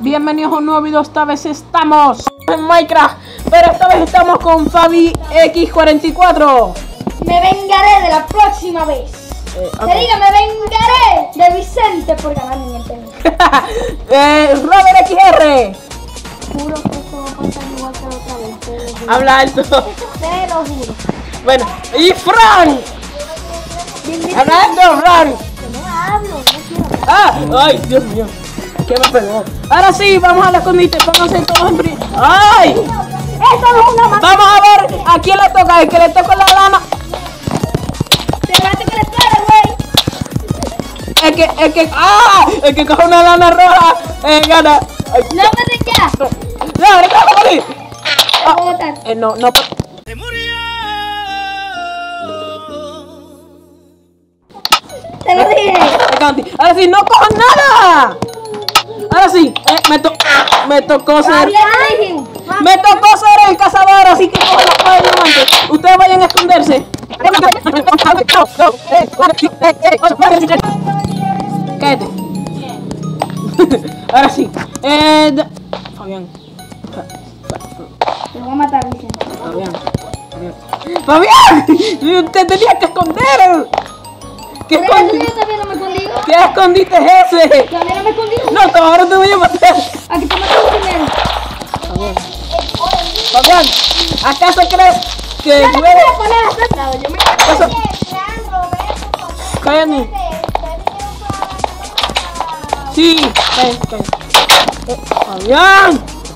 Bienvenidos a un nuevo video. Esta vez estamos en Minecraft, pero esta vez estamos con Fabi X44. Me vengaré de la próxima vez. Te diga, me vengaré de Vicente por ganarme en el tenis. Robert XR. Juro que esto va a pasar igual que la otra vez. Habla alto. Te lo juro. Bueno, y Fran. Habla alto, Fran. No hablo, no quiero. Ay, Dios mío. ¿Qué me pegó? Ahora sí, vamos a la escondite. Pónganse todos en pri... ¡Ay! Esto no es una mano. Vamos a ver a quién le toca. El que le toca la lana. Te mate que le espera, güey. El que coja una lana roja, gana. Ay, No me ya. no, ahorita vamos a morir. Te voy a botar. No. Te lo dije. Ahora sí, no cojan nada. Ahora sí, me tocó ser. Me tocó ser el cazador, así que cojan los padres diamantes. Ustedes vayan a esconderse. Cállate. Ahora sí. Fabián. Te voy a matar, Vicente. Fabián, te tenías que esconder. ¿Qué Yo también no me escondí. ¿Qué escondite es ese? También no me escondí. No, ahora te voy a matar. Aquí te mato primero. Fabián, ¿acaso crees que Yo no me puedes? voy a poner hasta atrás. Yo me Cállate. Sí, cállate. Fabián.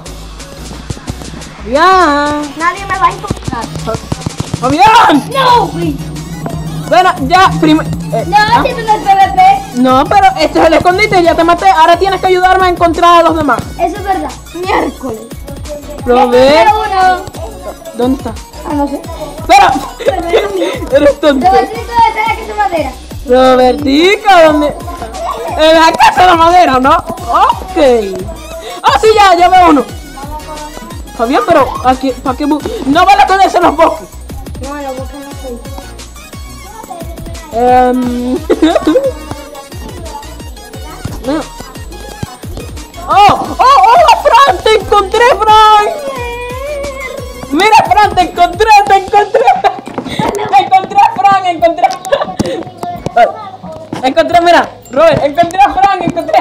Nadie me va a encontrar. Fabián. No, güey. Bueno, ya, primero. No, siempre no es PvP. No, pero este es el escondite, ya te maté. Ahora tienes que ayudarme a encontrar a los demás. Eso es verdad. Miércoles. Robert, Uno. ¿dónde está? Ah, no sé. Espera. Eres tonto. Robertito de la que se madera. Robertica, ¿dónde? En la casa de la madera, ¿no? Ok. Ah, sí, ya veo uno. Fabián, pero aquí, ¿para qué? No van a esconderse en los bosques. No, la boca no soy. No. ¡Oh, Fran! ¡Te encontré, Fran! Mira, Fran, te encontré. Encontré, mira, Robert, encontré a Fran,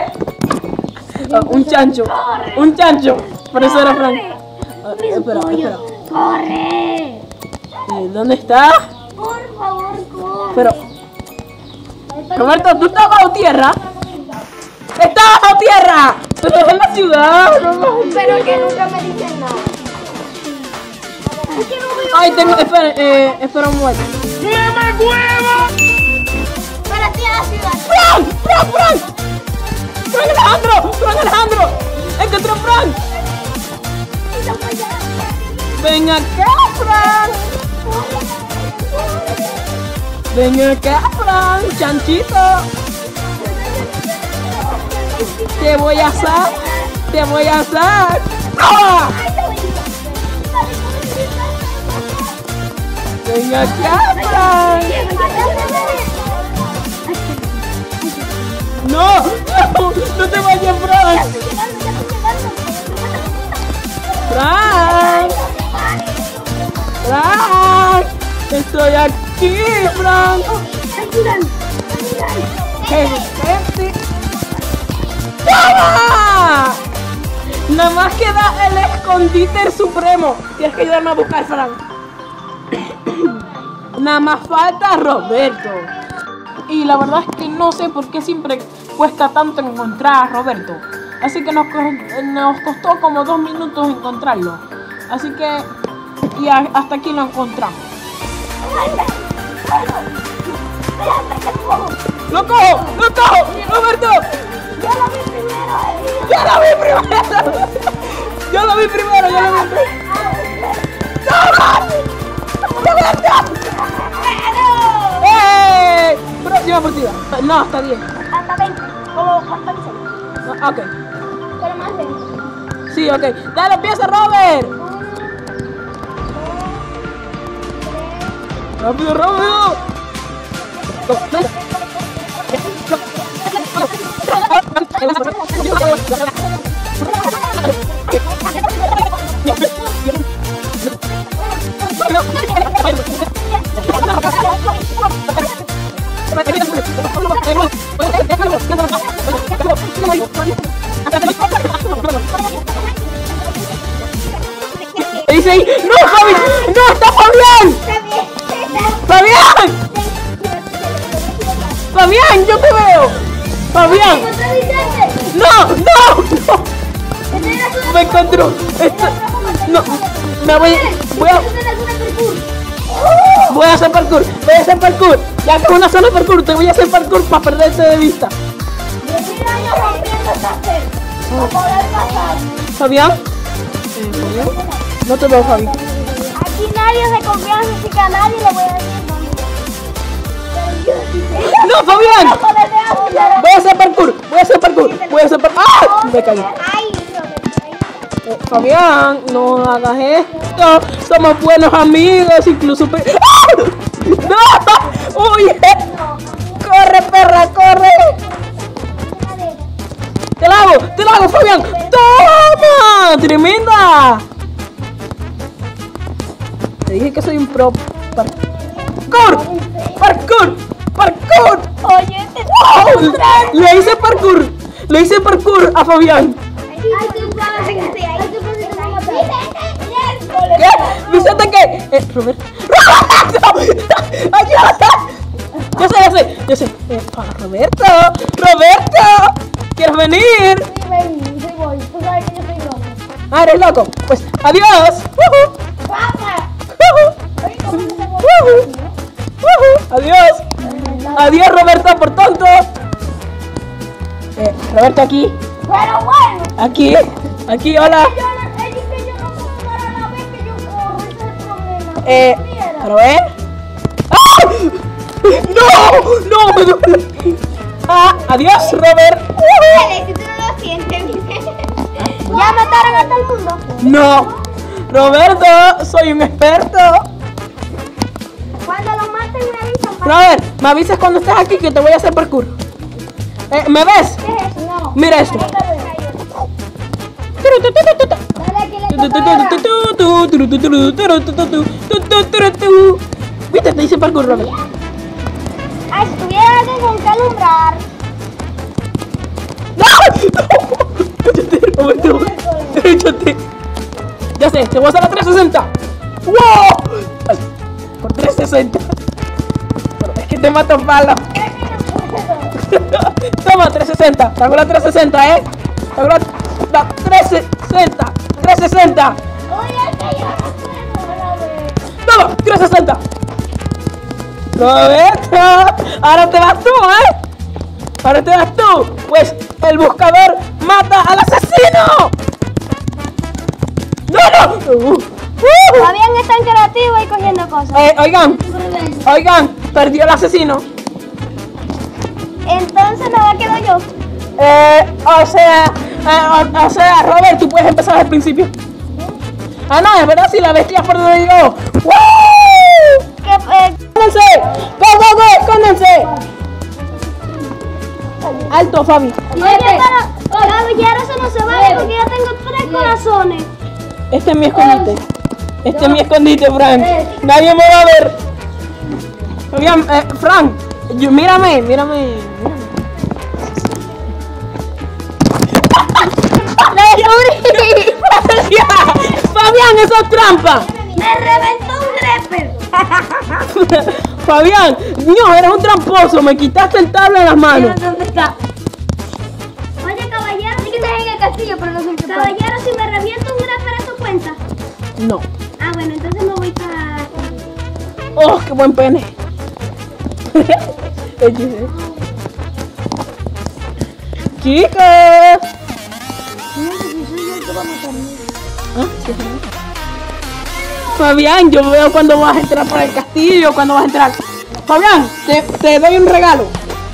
un chancho. Por eso era Fran. Espera. ¡Corre! ¿Dónde está? Por favor, corre. Pero, Roberto, ¿tú estás bajo tierra? ¡Está bajo tierra! Pero es en la ciudad. Pero que nunca me dicen nada. Es que no veo. Ay, espera un momento. ¡Quema huevo! Pero sí a la ciudad. ¡Fran! ¡Fran Alejandro! ¡Encontré a Fran! ¡Ven acá, Fran! ¡Ven acá, Fran! ¡Chanchito! ¡Te voy a asar! ¡Ah! ¡Ven acá, Fran! ¡No te vayas, Fran! ¡Fran! ¡Estoy aquí, Fran! ¡Toma! Nada más queda el escondite supremo. Tienes que ayudarme a buscar, Fran. Nada más falta Roberto. Y la verdad es que no sé por qué siempre cuesta tanto encontrar a Roberto. Así que nos costó como 2 minutos encontrarlo. Así que hasta aquí lo encontramos. ¡Lo cojo! ¡Roberto! ¡Yo lo vi primero! ¡No! ¡Roberto! ¡Eh! Próxima partida. No, hasta 10. Hasta 20. Como hasta 16. Ok. Pero más de. Sí, ok. Dale, empieza, Robert. ¡Rápido! ¡No! Dice ahí, ¡no, Fabi! ¡No, está Fabián! ¡Fabián! ¡Fabián, yo te veo! ¡Fabián! ¡No, no, no! Me encontró. Esto... No, me voy a hacer parkour. Voy a hacer parkour. Ya que es una zona de parkour, te voy a hacer parkour para perderte de vista. ¿Fabián? ¿Fabián? No te veo, Fabi. Aquí nadie se confianza, así que a nadie le voy a decir dónde. ¡No, Fabián! Voy a hacer parkour. ¡Ah! Me caí. Fabián, no hagas esto. Somos buenos amigos, incluso... ¡Ah! ¡No! ¡Uy! ¡Corre, perra, corre! ¡Te la hago, Fabián! ¡Toma! ¡Tremenda! Te dije que soy un pro. ¡Parkour! Oye, ¡Wow! Le hice parkour a Fabián. ¿Qué? ¿Vicente qué? Robert. ¡Ayuda! Yo sé. Roberto. ¿Quieres venir? Sí, voy. Tú sabes que yo soy loco. Ah, eres loco. Pues, adiós. Adiós. Adiós, Roberto, por tonto. Roberto, aquí. Pero bueno. Aquí, hola. Yo no puedo dar a la vez que yo corro, ese es el problema. ¿Robert? ¡Ah! ¡No! ¡Me duele! Ah, adiós, Robert. Si tú no lo sientes, ¿ya mataron a todo el mundo? No. Roberto, soy un experto. Cuando lo maten me avisan. Robert, me avisas cuando estés aquí que te voy a hacer parkour. ¿Me ves? ¿Qué es eso? No. Mira esto. Dale, aquí le toca ahora. ¿Viste? Te hice parkour, Robert. Ay, si tuviera alguien con que alumbrar. ¡No! Échate, Roberto. Échate. Ya sé, te voy a hacer la 360. ¡Wow! Ay, por 360. Pero es que te mato palo. Toma, 360. Te hago la 360, ¿eh? Te hago la 360. 360. Oye, es que yo no puedo, Toma, 360. Roberto, ahora te vas tú, ¿eh? Ahora te vas tú. Pues el buscador mata al asesino. ¡No! Fabián es tan creativo y cogiendo cosas. Oigan, perdió el asesino. Entonces nada quedo yo. O sea, Robert, tú puedes empezar al principio. Ah, no, es verdad, si la bestia por donde llegó. ¡Woo! ¡Escóndanse! ¡Go! ¡Escóndanse! Alto, Fabi. Oye, pero caballero, eso no se vale porque yo tengo 3 corazones. Este es mi escondite. Frank. Nadie me va a ver. Fabián, Frank, mírame. Fabián, eso es trampa. Me reventó un grepper. Fabián, no, eres un tramposo. Me quitaste el tabla de las manos. ¿Dónde está? Oye, caballero, sí que estás en el castillo, pero no soy capaz. Caballero, si me reviento un grepper, ¿eso cuenta? No. Ah, bueno, entonces me voy para... Oh, qué buen pene. Chicos. Fabián, yo veo cuando vas a entrar por el castillo, cuando vas a entrar. Fabián, te doy un regalo.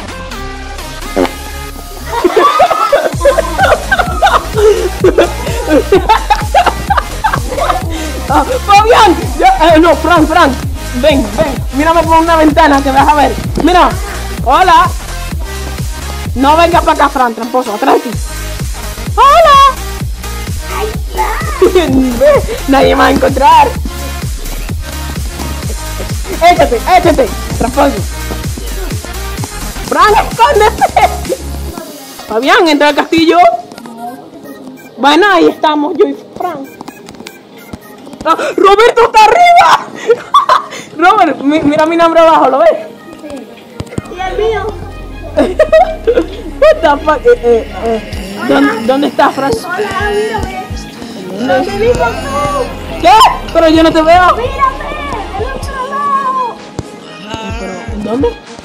Fabián, no, Frank, ven, mírame por una ventana que vas a ver. Mira, hola. No vengas para acá, Frank, tramposo, atrás de ti. Hola. Nadie me va a encontrar. Échate, tramposo. Frank, escóndete. Fabián, entra al castillo. Bueno, ahí estamos, yo y Frank. ¡Ah, Roberto está arriba! Robert, mira mi nombre abajo, ¿lo ves? Sí. Y el mío. What the fuck? ¿Dónde estás, Frank? Hola, mírame. ¿Dónde? ¿Dónde dices tú? ¿Qué? Pero yo no te veo. Mírame, del otro lado. ¿En dónde?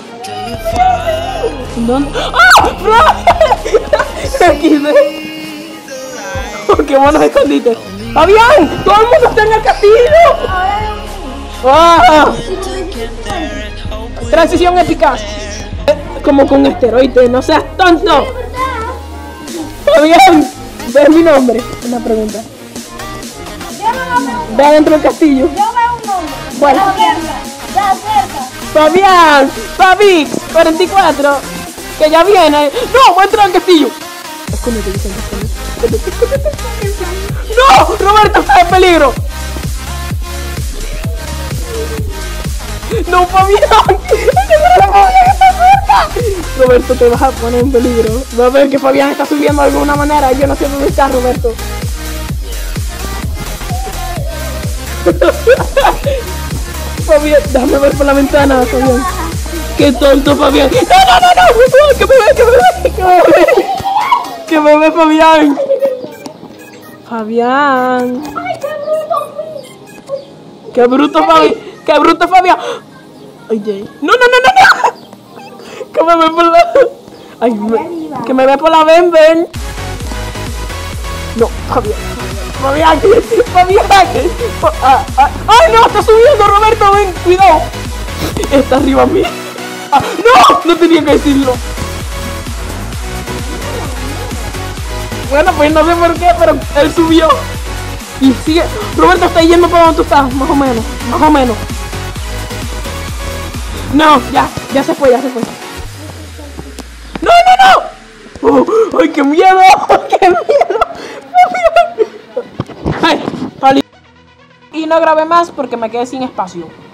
¿En dónde? ¡Ah! ¡Frank! Aquí, ¡qué buenos escondites! ¡Fabián! ¡Todo el mundo está en el castillo! Ahora ¡Ah! Transición eficaz. Como con esteroides, no seas tonto. Fabián, ve mi nombre. Una pregunta. yo no lo veo. Ve adentro del castillo. Yo veo un nombre. ¿Cuál? Está cerca. Fabián, Fabix, 44. Que ya viene. ¡No! ¡Voy a entrar al castillo! Escóndete, Vicente, escóndete. ¡No! ¡Roberto está en peligro! ¡No, Fabián! Roberto, te vas a poner en peligro. Va a ver que Fabián está subiendo de alguna manera. Yo no sé dónde está, Roberto. Fabián, déjame ver por la ventana, Fabián. ¡Qué tonto, Fabián! ¡No! ¡Que me ve! ¡Que me ve, Fabián! Fabián. ¡Ay, qué bruto fui! ¡Qué bruto, Fabián! ¡Qué bruto, Fabián! Oye. ¡No! Que me ve por la... Ay, que me ve por la ven. No, Fabián. ¡Ay, no! ¡Está subiendo, Roberto! ¡Ven! ¡Cuidado! Está arriba a mí. ¡No! No tenía que decirlo. Bueno, pues no sé por qué, pero él subió. Y sigue. Roberto está yendo para donde tú estás, más o menos. No, ya se fue. ¡No! ¡Ay, qué miedo! ¡Qué miedo! Ay, y no grabé más porque me quedé sin espacio.